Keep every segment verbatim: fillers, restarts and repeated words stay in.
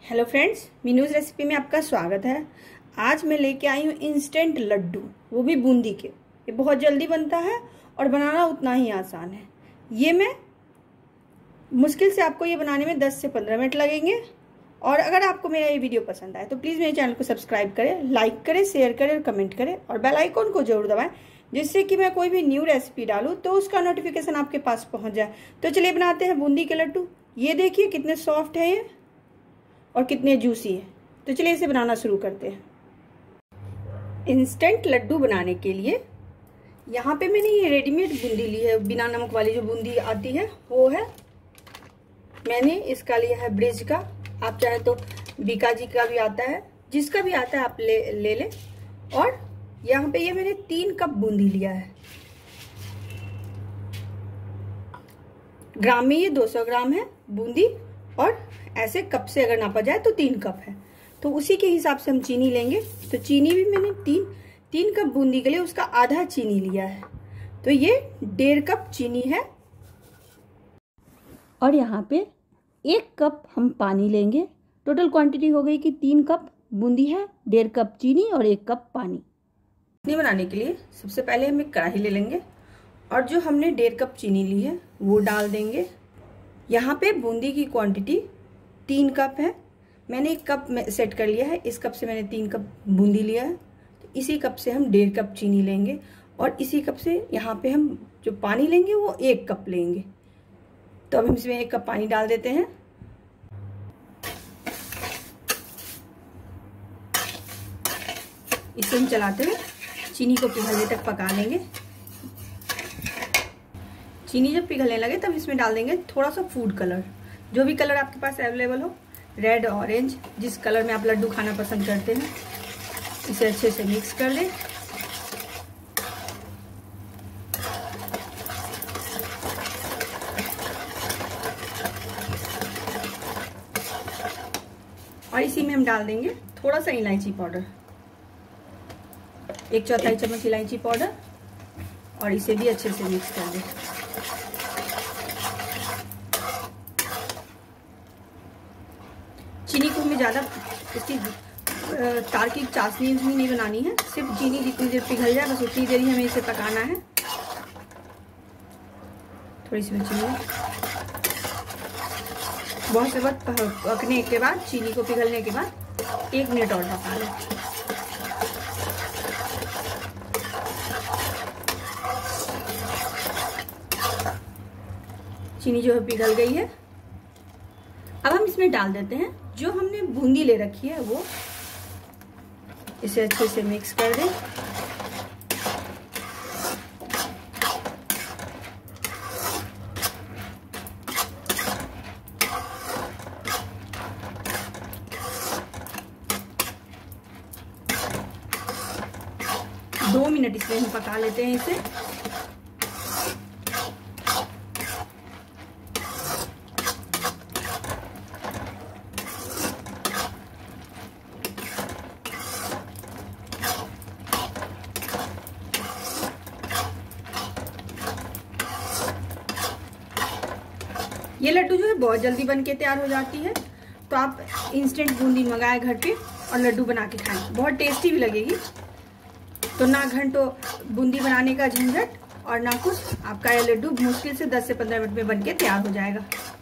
Hello friends, मीनूज recipe में आपका स्वागत है। आज मैं लेके आई हूँ इंस्टेंट लड्डू, वो भी बूंदी के। ये बहुत जल्दी बनता है और बनाना उतना ही आसान है। ये मैं मुश्किल से आपको ये बनाने में दस से पंद्रह मिनट लगेंगे। और अगर आपको मेरा ये वीडियो पसंद आए तो प्लीज़ मेरे चैनल को सब्सक्राइब करें, लाइक करें, शेयर करें और कमेंट करें और बेल आइकॉन को जरूर दबाएं, जिससे कि मैं कोई भी न्यू रेसिपी डालूँ तो उसका नोटिफिकेशन आपके पास पहुँच जाए। तो चलिए बनाते हैं बूंदी के लड्डू। ये देखिए कितने सॉफ्ट है ये और कितने जूसी है। तो चलिए इसे बनाना शुरू करते हैं। इंस्टेंट लड्डू बनाने के लिए यहाँ पे मैंने ये रेडीमेड बूंदी ली है, बिना नमक वाली जो बूंदी आती है वो है। मैंने इसका लिया है ब्रिज का, आप चाहे तो बीकाजी का भी आता है, जिसका भी आता है आप ले ले लें। और यहाँ पे ये मैंने तीन कप बूंदी लिया है। ग्राम में ये दो सौ ग्राम है बूंदी, और ऐसे कप से अगर नापा जाए तो तीन कप है। तो उसी के हिसाब से हम चीनी लेंगे। तो चीनी भी मैंने तीन तीन कप बूंदी के लिए उसका आधा चीनी लिया है। तो ये डेढ़ कप चीनी है। और यहाँ पे एक कप हम पानी लेंगे। टोटल क्वांटिटी हो गई कि तीन कप बूंदी है, डेढ़ कप चीनी और एक कप पानी। चीनी बनाने के लिए सबसे पहले हम एक कढ़ाई ले लेंगे और जो हमने डेढ़ कप चीनी ली है वो डाल देंगे। यहाँ पे बूंदी की क्वांटिटी तीन कप है, मैंने एक कप में सेट कर लिया है। इस कप से मैंने तीन कप बूंदी लिया है, तो इसी कप से हम डेढ़ कप चीनी लेंगे और इसी कप से यहाँ पे हम जो पानी लेंगे वो एक कप लेंगे। तो अब हम इसमें एक कप पानी डाल देते हैं। इसे हम चलाते हुए चीनी को पिघलने तक पका लेंगे। चीनी जब पिघलने लगे तब इसमें डाल देंगे थोड़ा सा फूड कलर, जो भी कलर आपके पास अवेलेबल हो, रेड, ऑरेंज, जिस कलर में आप लड्डू खाना पसंद करते हैं। इसे अच्छे से मिक्स कर लें। और इसी में हम डाल देंगे थोड़ा सा इलायची पाउडर, एक चौथाई चम्मच इलायची पाउडर, और इसे भी अच्छे से मिक्स कर दें। चीनी को हमें ज़्यादा इसकी तार की चाशनी नहीं बनानी है, सिर्फ चीनी जितनी देर पिघल जाए बस उतनी देर ही हमें इसे पकाना है। थोड़ी सी चीनी बहुत से वक्त पकने के बाद, चीनी को पिघलने के बाद एक मिनट और पका लें। चीनी जो है पिघल गई है। अब हम इसमें डाल देते हैं जो हमने बूंदी ले रखी है वो। इसे अच्छे से मिक्स कर दें। दो मिनट इसमें हम पका लेते हैं इसे। ये लड्डू जो है बहुत जल्दी बन के तैयार हो जाती है। तो आप इंस्टेंट बूंदी मंगाए घर पे और लड्डू बना के खाएं, बहुत टेस्टी भी लगेगी। तो ना घंटों बूंदी बनाने का झंझट और ना कुछ, आपका ये लड्डू मुश्किल से दस से पंद्रह मिनट में बन के तैयार हो जाएगा।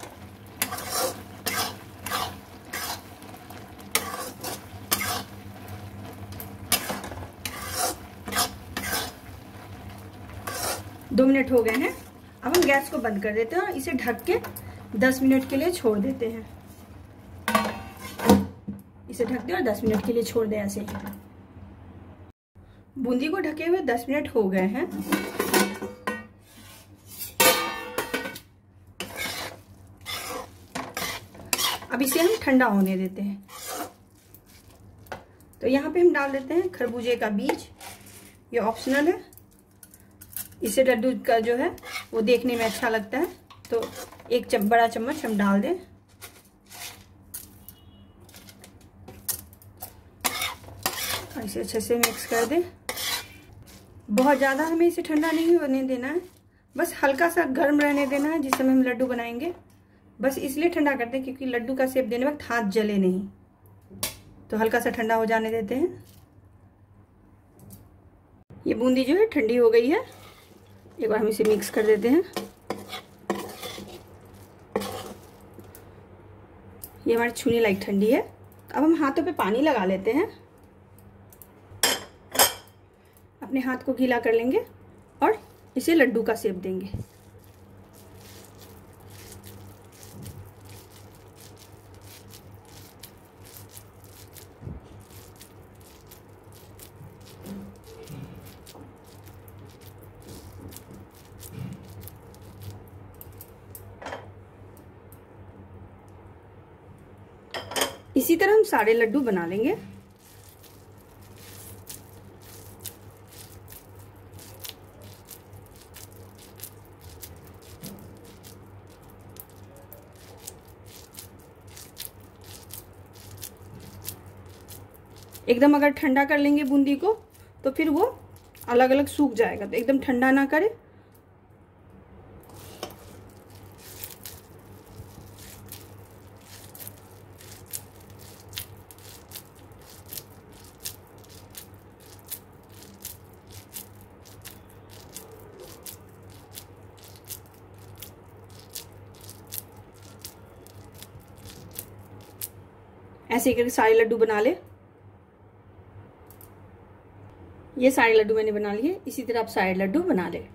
दो मिनट हो गए हैं। अब हम गैस को बंद कर देते हैं और इसे ढक के दस मिनट के लिए छोड़ देते हैं। इसे ढक दें और दस मिनट के लिए छोड़ दें ऐसे ही। बूंदी को ढके हुए दस मिनट हो गए हैं। अब इसे हम ठंडा होने देते हैं। तो यहाँ पे हम डाल देते हैं खरबूजे का बीज। ये ऑप्शनल है, इससे लड्डू का जो है वो देखने में अच्छा लगता है। तो एक चम, बड़ा चम्मच हम डाल दें। और इसे अच्छे से मिक्स कर दें। बहुत ज़्यादा हमें इसे ठंडा नहीं होने देना है, बस हल्का सा गर्म रहने देना है जिस समय हम लड्डू बनाएंगे। बस इसलिए ठंडा करते हैं क्योंकि लड्डू का शेप देने वक्त हाथ जले नहीं। तो हल्का सा ठंडा हो जाने देते हैं। ये बूंदी जो है ठंडी हो गई है। एक बार हम इसे मिक्स कर देते हैं। ये हमारी छूने लायक ठंडी है। अब हम हाथों पे पानी लगा लेते हैं, अपने हाथ को गीला कर लेंगे और इसे लड्डू का शेप देंगे। इसी तरह हम सारे लड्डू बना लेंगे। एकदम अगर ठंडा कर लेंगे बूंदी को तो फिर वो अलग अलग सूख जाएगा, तो एकदम ठंडा ना करें। ऐसे करके सारे लड्डू बना ले। ये सारे लड्डू मैंने बना लिए, इसी तरह आप सारे लड्डू बना ले।